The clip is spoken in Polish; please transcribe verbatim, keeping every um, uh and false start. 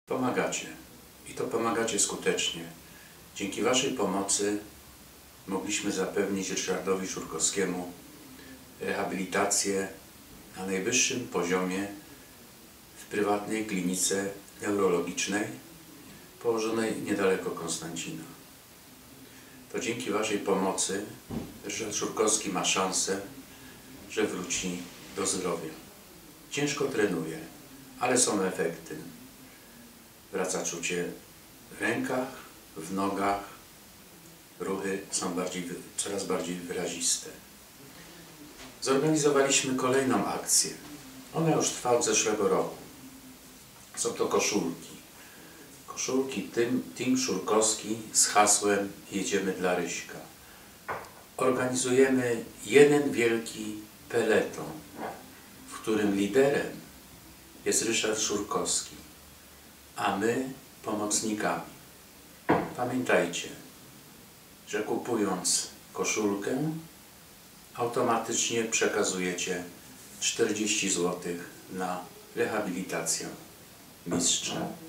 Pomagacie i to pomagacie skutecznie. Dzięki Waszej pomocy mogliśmy zapewnić Ryszardowi Szurkowskiemu rehabilitację na najwyższym poziomie w prywatnej klinice neurologicznej położonej niedaleko Konstancina. To dzięki Waszej pomocy Ryszard Szurkowski ma szansę, że wróci do zdrowia. Ciężko trenuje, ale są efekty. Wraca czucie w rękach, w nogach, ruchy są bardziej, coraz bardziej wyraziste. Zorganizowaliśmy kolejną akcję. Ona już trwa od zeszłego roku. Są to koszulki. Koszulki Team, Team Szurkowski z hasłem Jedziemy dla Ryśka. Organizujemy jeden wielki peleton, w którym liderem jest Ryszard Szurkowski, a my pomocnikami. Pamiętajcie, że kupując koszulkę automatycznie przekazujecie czterdzieści złotych na rehabilitację mistrza.